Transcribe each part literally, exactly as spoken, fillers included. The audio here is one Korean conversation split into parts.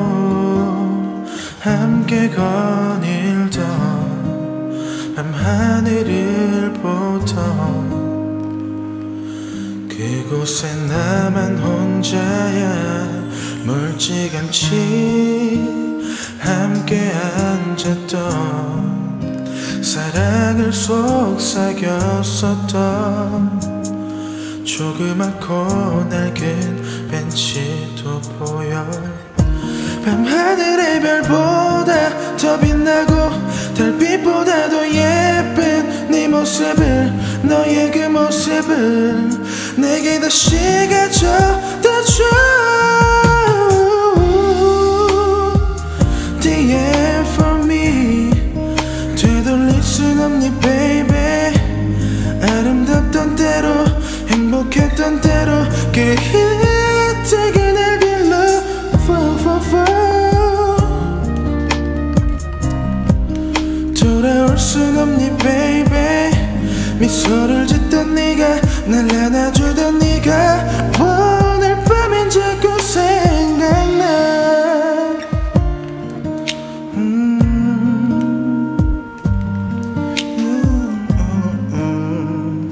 함께 거닐던 밤하늘을 보던 그곳에 나만 혼자야 멀찌감치 함께 앉았던 사랑을 속삭였었던 조그맣고 낡은 벤치도 보여 밤하늘의 별보다 더 빛나고 달빛보다도 예쁜 네 모습을 너의 그 모습을 내게 다시 가져다줘 The end for me 되돌릴 순 없니 baby 아름답던 때로 행복했던 때로 깨끗하게 날 빌려 fall, fall, fall. 돌아올 순 없니 baby 미소를 짓던 네가 날 안아주던 네가 오늘 밤엔 자꾸 생각나 음. 음, 음, 음.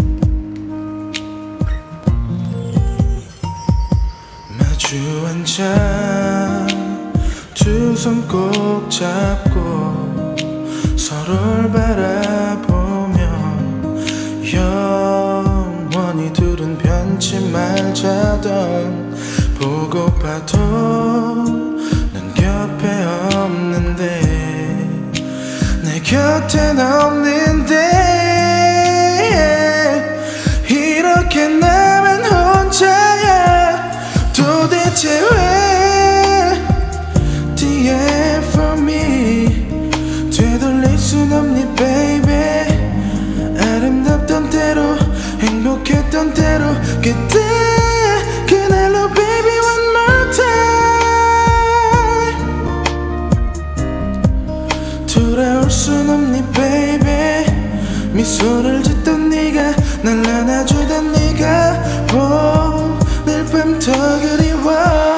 마주 앉아 두 손 꼭 잡고 서로를 바라보며 영원히 둘은 변치 말자던 보고파도 넌 곁에 없는데 내 곁엔 없는데 이렇게 나만 혼자야 도대체 왜 The end for me 되돌릴 순 없니 baby 아름답던 때로 행복했던 때로 그때 그날로 baby one more time 돌아올 순 없니 baby 미소를 짓던 네가 날 안아주던 네가 오늘 밤 더 그리워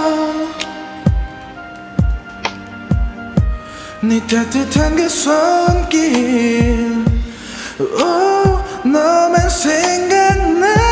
네 따뜻한 그 손길 오, 너만 생각나